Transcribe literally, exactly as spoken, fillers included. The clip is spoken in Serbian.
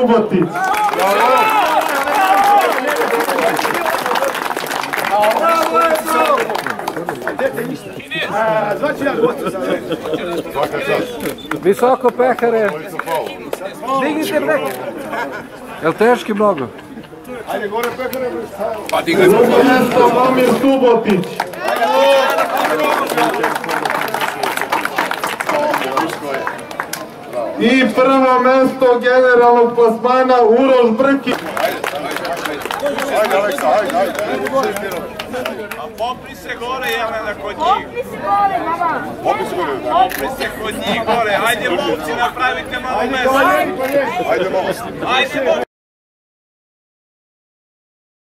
Subotić. Visoko pehare. Dignite pehare. Jel teški mnogo? Ajde gore pehare. Pa digli smo. Drugo mjesto Momir Subotić. I prvo mjesto generalnog plasmana Uroš Brkić. Ajde Aleksa, ajde, ajde. A popri se gore, Jelena, kod njih. Popri se gore, mama. Popri se gore. Popri se kod njih gore. Ajde, momci, napravite malo mesta. Ajde malo. Ajde, momci.